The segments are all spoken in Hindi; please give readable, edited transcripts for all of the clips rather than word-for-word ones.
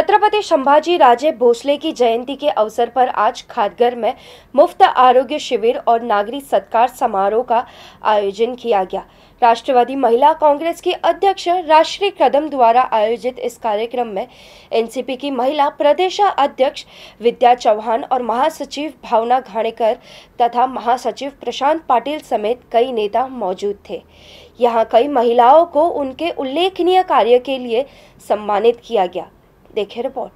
छत्रपति संभाजी राजे भोसले की जयंती के अवसर पर आज खादगर में मुफ्त आरोग्य शिविर और नागरिक सत्कार समारोह का आयोजन किया गया। राष्ट्रवादी महिला कांग्रेस की अध्यक्ष राजश्री कदम द्वारा आयोजित इस कार्यक्रम में एनसीपी की महिला प्रदेश अध्यक्ष विद्या चौहान और महासचिव भावना घाणेकर तथा महासचिव प्रशांत पाटिल समेत कई नेता मौजूद थे। यहां कई महिलाओं को उनके उल्लेखनीय कार्य के लिए सम्मानित किया गया। देखिए रिपोर्ट।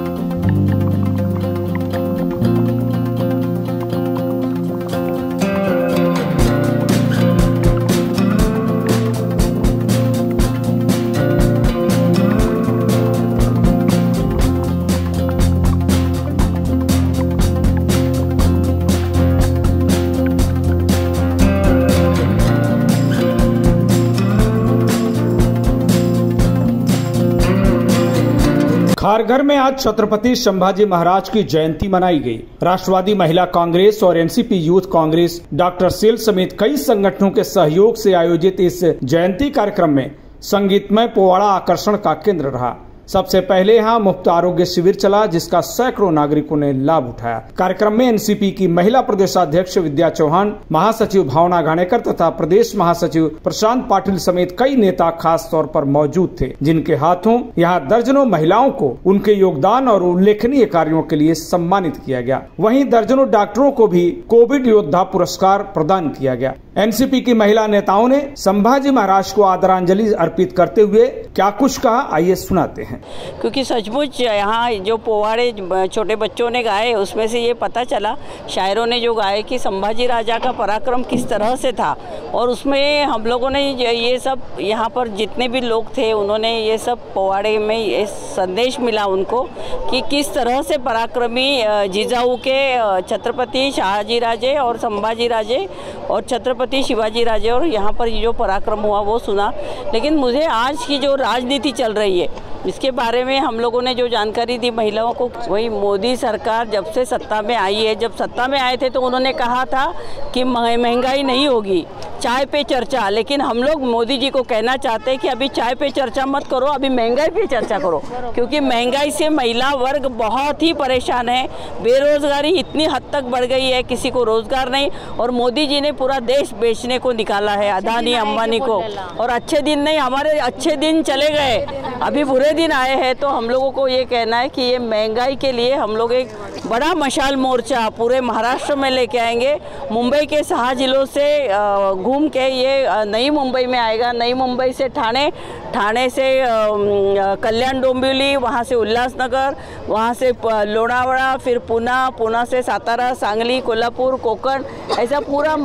खारघर में आज छत्रपति संभाजी महाराज की जयंती मनाई गई। राष्ट्रवादी महिला कांग्रेस और NCP youth Congress, doctor cell समेत कई संगठनों के सहयोग से आयोजित इस जयंती कार्यक्रम में संगीतमय पोवाड़ा आकर्षण का केंद्र रहा। सबसे पहले यहाँ मुफ्त आरोग्य शिविर चला, जिसका सैकड़ों नागरिकों ने लाभ उठाया। कार्यक्रम में एनसीपी की महिला प्रदेशाध्यक्ष विद्या चौहान, महासचिव भावना घाणेकर तथा प्रदेश महासचिव प्रशांत पाटिल समेत कई नेता खास तौर पर मौजूद थे, जिनके हाथों यहाँ दर्जनों महिलाओं को उनके योगदान और उल्लेखनीय कार्यों के लिए सम्मानित किया गया। वहीं दर्जनों डॉक्टरों को भी कोविड योद्धा पुरस्कार प्रदान किया गया। एनसीपी की महिला नेताओं ने संभाजी महाराज को आदरांजलि अर्पित करते हुए क्या कुछ कहा, आइए सुनाते हैं। क्योंकि सचमुच यहाँ जो पोवाड़े छोटे बच्चों ने गाए, उसमें से ये पता चला, शायरों ने जो गाए कि संभाजी राजा का पराक्रम किस तरह से था। और उसमें हम लोगों ने ये सब, यहाँ पर जितने भी लोग थे, उन्होंने ये सब पोवाड़े में ये संदेश मिला उनको कि किस तरह से पराक्रमी जिजाऊ के छत्रपति शाहजी राजे और संभाजी राजे और छत्रपति शिवाजी राजे और यहाँ पर जो पराक्रम हुआ वो सुना। लेकिन मुझे आज की जो राजनीति चल रही है इसके बारे में हम लोगों ने जो जानकारी दी महिलाओं को, वही मोदी सरकार जब से सत्ता में आई है, जब सत्ता में आए थे तो उन्होंने कहा था कि महंगाई नहीं होगी, चाय पे चर्चा। लेकिन हम लोग मोदी जी को कहना चाहते हैं कि अभी चाय पे चर्चा मत करो, अभी महंगाई पे चर्चा करो, क्योंकि महंगाई से महिला वर्ग बहुत ही परेशान है। बेरोजगारी इतनी हद तक बढ़ गई है, किसी को रोजगार नहीं। और मोदी जी ने पूरा देश बेचने को निकाला है अदानी अंबानी को। और अच्छे दिन नहीं, हमारे अच्छे दिन चले गए, अभी बुरे दिन आए हैं। तो हम लोगों को ये कहना है कि ये महंगाई के लिए हम लोग एक बड़ा मशाल मोर्चा पूरे महाराष्ट्र में लेके आएंगे। मुंबई के 6 जिलों से घूम के ये नई मुंबई में आएगा। नई मुंबई से ठाणे, ठाणे से कल्याण डोंबिवली, वहाँ से उल्लासनगर, वहाँ से लोणावळा, फिर पुणे, पुणे से सातारा, सांगली, कोल्हापुर, कोकण, ऐसा पूरा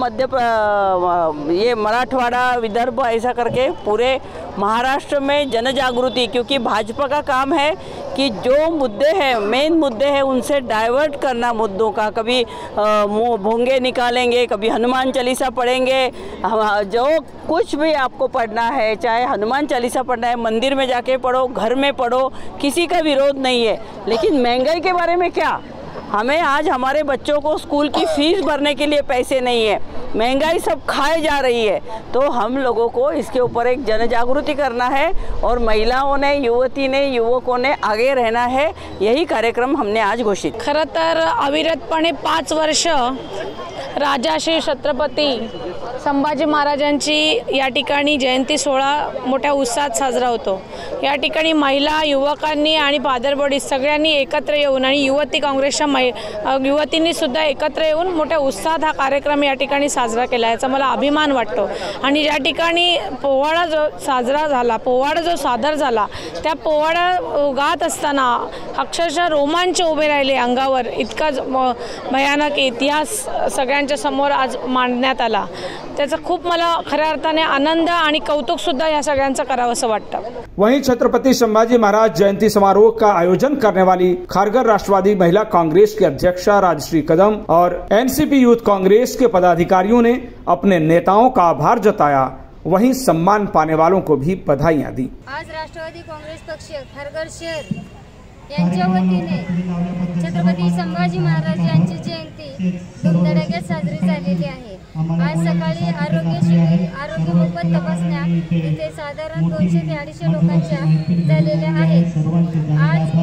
ये मराठवाड़ा, विदर्भ, ऐसा करके पूरे महाराष्ट्र में जन जागृति। क्योंकि भाजपा का काम है कि जो मुद्दे हैं, मेन मुद्दे हैं, उनसे डाइवर्ट करना मुद्दों का। कभी भोंगे निकालेंगे, कभी हनुमान चालीसा पढ़ेंगे। जो कुछ भी आपको पढ़ना है, चाहे हनुमान चालीसा पढ़ना है, मंदिर में जाके पढ़ो, घर में पढ़ो, किसी का विरोध नहीं है। लेकिन महंगाई के बारे में क्या? हमें आज हमारे बच्चों को स्कूल की फीस भरने के लिए पैसे नहीं है, महंगाई सब खाए जा रही है। तो हम लोगों को इसके ऊपर एक जन जागृति करना है और महिलाओं ने, युवती ने, युवकों ने आगे रहना है। यही कार्यक्रम हमने आज घोषित। खरं तर अविरतपणे 5 वर्ष राजाश्री छत्रपती संभाजी महाराजांची या ठिकाणी जयंती सोहळा मोठ्या उत्साहात साजरा होतो। या ठिकाणी महिला, युवकांनी आणि पादरबोडी सगळ्यांनी एकत्र येऊन आणि युवती काँग्रेसच्या युवतींनी सुद्धा एकत्र येऊन मोठ्या उत्साहात हा कार्यक्रम या ठिकाणी साजरा केला, याचा मला अभिमान वाटतो। आणि या ठिकाणी पोवाडा जो साजरा झाला, पोवाडा जो सादर झाला, त्या पोवाडा गात असताना अक्षरशः रोमांच उभे राहिले अंगावर। इतका भयानक इतिहास सगळ्यांच्या समोर आज मांडण्यात आला, त्याचा खूप मला खऱ्या अर्थाने आनंद आणि कौतुक सुद्धा या सगळ्यांचं करावंसं वाटतं। वहीं छत्रपति संभाजी महाराज जयंती समारोह का आयोजन करने वाली खारघर राष्ट्रवादी महिला कांग्रेस की अध्यक्षा राजश्री कदम और एनसीपी यूथ कांग्रेस के पदाधिकारियों ने अपने नेताओं का आभार जताया। वहीं सम्मान पाने वालों को भी बधाइयां दी। आज राष्ट्रवादी कांग्रेस पक्ष खारघर शहर यांच्या वतीने छत्रपती संभाजी महाराज यांची जयंती धुमधडाक्यात साजरी झालेली आहे। आज सकाळी आरोग्य मोफत तपासण्या इथे साधारण 200 ते 250 लोकांच्या झालेल्या आहेत। आज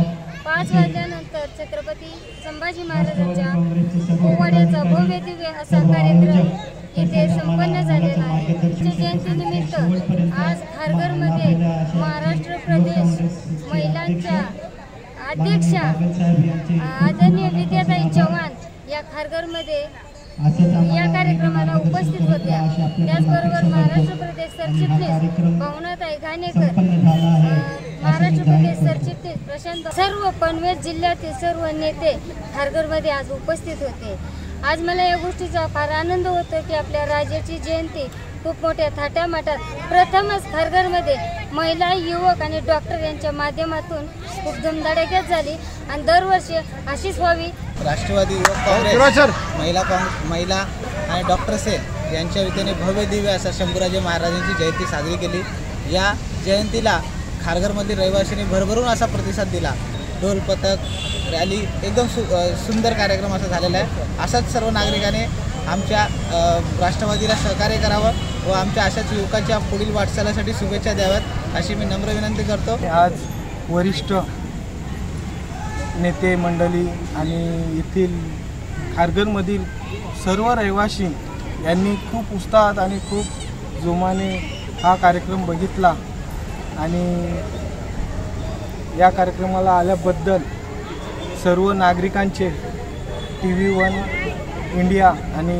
5 वाजल्यानंतर छत्रपती संभाजी महाराजांच्या पोवाड्याचा भव्य दिव्य असा कार्यक्रम इथे संपन्न झालेला आहे. त्यांच्या जयंतीनिमित्त आज खारघरमध्ये महाराष्ट्र प्रदेश महिलांच्या अध्यक्षा आदरणीय विद्याताई चव्हाण या खारघरमध्ये या कार्यक्रमाला उपस्थित होत्या. त्याचबरोबर महाराष्ट्र प्रदेश सरचिटणीस भावनाताई घाणेकर, महाराष्ट्र प्रदेश सरचिटणीस प्रशांत, सर्व पनवेल जिल्ह्यातील सर्व नेते खारघरमध्ये आज उपस्थित होते. आज मला या गोष्टीचा फार आनंद होतो की आपल्या राजाची जयंती खूप मोठ्या थाटामाटात प्रथमच खारघरमध्ये महिला, युवक आणि डॉक्टर यांच्या माध्यमातून खूप धुमधडाक्यात झाली आणि दरवर्षी अशीच व्हावी. राष्ट्रवादी युवक काँग्रेस, महिला आणि डॉक्टर सेल यांच्या वतीने भव्य दिव्य असा शंभूराजे महाराजांची जयंती साजरी केली. या जयंतीला खारघरमधील रहिवाशांनी भरभरून असा प्रतिसाद दिला. ढोल पथक रॅली एकदम सुंदर कार्यक्रम असा झालेला आहे. असाच सर्व नागरिकांनी आमच्या राष्ट्रवादीला सहकार्य करावं व आमच्या अशाच युवकांच्या पुढील वाटचालीसाठी शुभेच्छा द्याव्यात अशी मी नम्र विनंती करतो. आज वरिष्ठ नेते मंडळी आणि येथील खारघरमधील सर्व रहिवासी यांनी खूप उत्साहात आणि खूप जोमाने हा कार्यक्रम बघितला आणि या कार्यक्रमाला आल्याबद्दल सर्व नागरिकांचे TV1 इंडिया आणि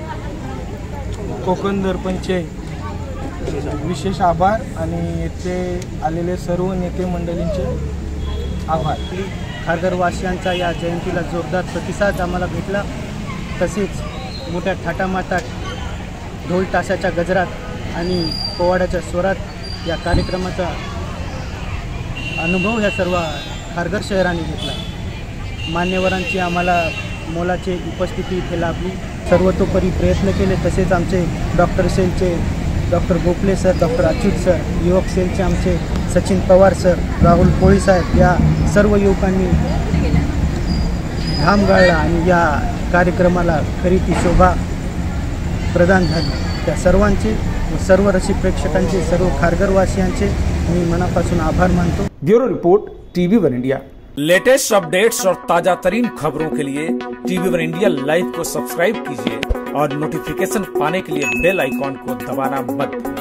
कोकण दर्पणचे विशेष आभार आणि येथे आलेले सर्व नेते मंडळींचे आभार. खारघरवासियांचा या जयंतीला जोरदार प्रतिसाद आम्हाला भेटला. तसेच मोठ्या थाटामाटात ढोल ताशाच्या गजरात आणि पोवाड्याच्या स्वरात या कार्यक्रमाचा अनुभव ह्या सर्व खारघर शहराने घेतला. मान्यवरांची आम्हाला मोलाची उपस्थिती इथे लाभली. सर्वतोपरी प्रयत्न केले. तसेच आमचे डॉक्टर सेलचे doctor Gople sir, doctor Achyut sir, युवक सेलचे आमचे सचिन पवार सर, राहुल कोळी साहेब या सर्व युवकांनी घाम गाळला आणि या कार्यक्रमाला खरी ती शोभा प्रदान झाली. त्या सर्वांचे, सर्व रसिक प्रेक्षकांचे, सर्व खारघरवासियांचे मी मनापासून आभार मानतो. Bureau report TV1 India. Latest updates और ताजा तरीन खबरों के लिए TV1 इंडिया लाइव को सब्सक्राइब कीजिए और नोटिफिकेशन पाने के लिए बेल आइकॉन को दबाना मत भूलिए.